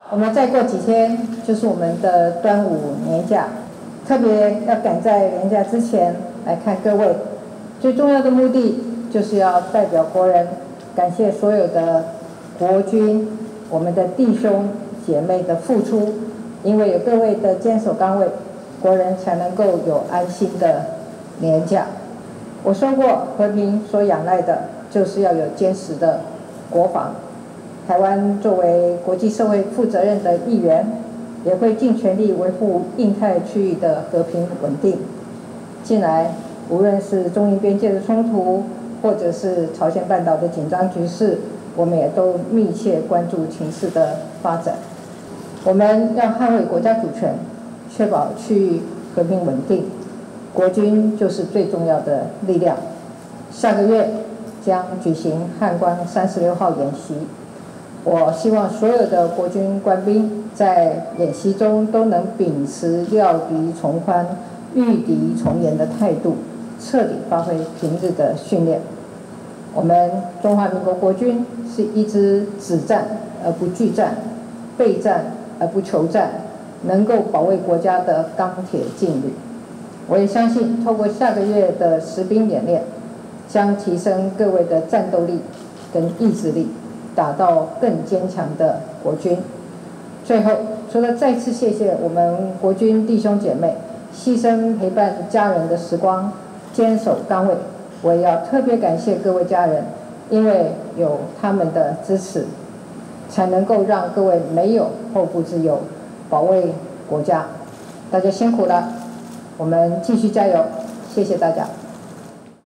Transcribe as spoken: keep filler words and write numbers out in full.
我们再过几天就是我们的端午年假，特别要赶在年假之前来看各位。最重要的目的就是要代表国人，感谢所有的国军、我们的弟兄姐妹的付出，因为有各位的坚守岗位，国人才能够有安心的年假。我说过，和平所仰赖的就是要有坚实的国防。台湾作为国际社会负责任的一员，也会尽全力维护印太区域的和平稳定。近来，无论是中印边界的冲突，或者是朝鲜半岛的紧张局势，我们也都密切关注情势的发展。我们要捍卫国家主权，确保区域和平稳定，国军就是最重要的力量。下个月将举行汉光三十六号演习。我希望所有的国军官兵在演习中都能秉持料敌从宽、御敌从严的态度，彻底发挥平日的训练。我们中华民国国军是一支只战而不惧战、备战而不求战，能够保卫国家的钢铁劲旅。我也相信，透过下个月的实兵演练，将提升各位的战斗力跟意志力，打造更坚强的国军。最后，除了再次谢谢我们国军弟兄姐妹牺牲陪伴家人的时光，坚守岗位，我也要特别感谢各位家人，因为有他们的支持，才能够让各位没有后顾之忧，保卫国家。大家辛苦了，我们继续加油，谢谢大家。